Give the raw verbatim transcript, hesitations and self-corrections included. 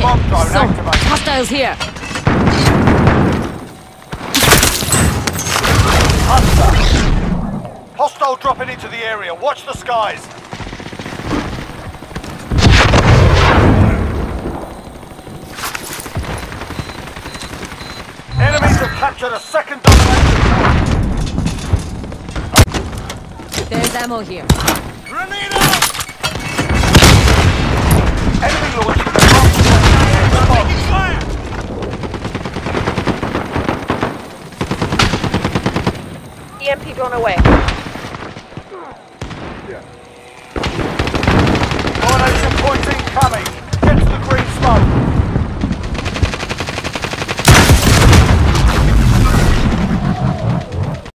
Okay, Bomb drone so, activated. hostiles here. Hunter. Hostile dropping into the area. Watch the skies. Enemies have captured a second domination. There's ammo here. Grenade out! Enemy launching the bomb. Taking fire! E M P drone away.